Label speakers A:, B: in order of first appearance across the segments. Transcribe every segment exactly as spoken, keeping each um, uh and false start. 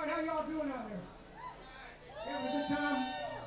A: All right, how y'all doing out there? Having a good time?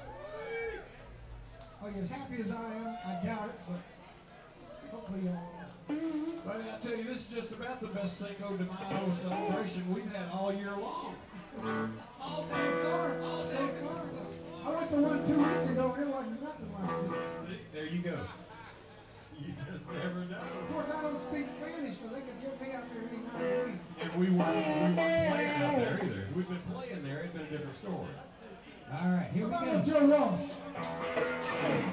A: Are you as happy as I am? I doubt it, but hopefully y'all are.
B: But I tell you, this is just about the best Cinco de Mayo celebration we've had all year long.
A: All day far, all day far. I went to one two weeks ago and it wasn't nothing like this.
B: See, there you go. You just never know.
A: Of course, I don't speak Spanish, so they could get me out there any night of the week.
B: If we weren't, we weren't playing out there either. If we'd been playing there, it'd been a different story.
C: All right, here we go.
A: Joe Walsh.